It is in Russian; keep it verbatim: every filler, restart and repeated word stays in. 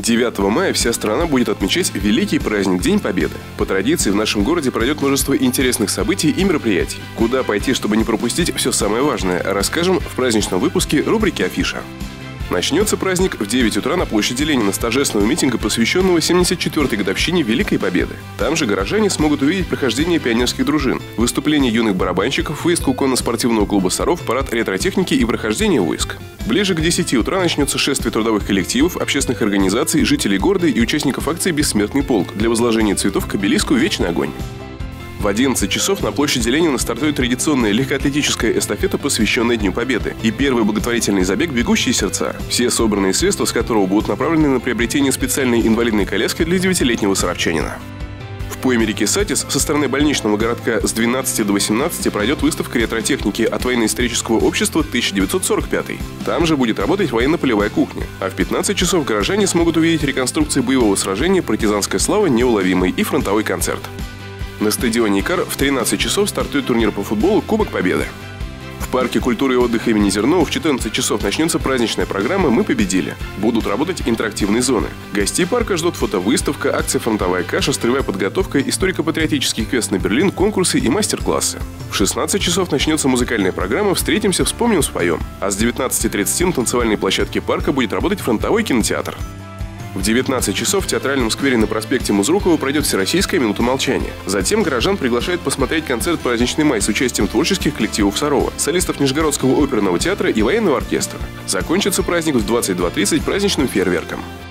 девятого мая вся страна будет отмечать великий праздник День Победы. По традиции в нашем городе пройдет множество интересных событий и мероприятий. Куда пойти, чтобы не пропустить все самое важное, расскажем в праздничном выпуске рубрики «Афиша». Начнется праздник в девять утра на площади Ленина с торжественного митинга, посвященного семьдесят четвёртой годовщине Великой Победы. Там же горожане смогут увидеть прохождение пионерских дружин, выступление юных барабанщиков, выезд конно-спортивного клуба «Саров», парад ретро-техники и прохождение войск. Ближе к десяти утра начнется шествие трудовых коллективов, общественных организаций, жителей города и участников акции «Бессмертный полк» для возложения цветов к обелиску «Вечный огонь». В одиннадцать часов на площади Ленина стартует традиционная легкоатлетическая эстафета, посвященная Дню Победы, и первый благотворительный забег «Бегущие сердца», все собранные средства с которого будут направлены на приобретение специальной инвалидной коляски для девятилетнего саровчанина. В пойме реки Сатис со стороны больничного городка с двенадцати до восемнадцати пройдет выставка ретро-техники от военно-исторического общества тысяча девятьсот сорок пятый. Там же будет работать военно-полевая кухня. А в пятнадцать часов горожане смогут увидеть реконструкции боевого сражения «Партизанская слава. Неуловимый» и фронтовой концерт. На стадионе «Икар» в тринадцать часов стартует турнир по футболу «Кубок Победы». В парке культуры и отдыха имени Зернова в четырнадцать часов начнется праздничная программа «Мы победили». Будут работать интерактивные зоны. Гостей парка ждут фотовыставка, акция «Фронтовая каша», строевая подготовка, историко-патриотический квест на Берлин, конкурсы и мастер-классы. В шестнадцать часов начнется музыкальная программа «Встретимся, вспомним, споем». А с девятнадцати тридцати на танцевальной площадке парка будет работать фронтовой кинотеатр. В девятнадцать часов в театральном сквере на проспекте Музрукова пройдет Всероссийская минута молчания. Затем горожан приглашают посмотреть концерт «Праздничный май» с участием творческих коллективов Сарова, солистов Нижегородского оперного театра и военного оркестра. Закончится праздник в двадцать два тридцать праздничным фейерверком.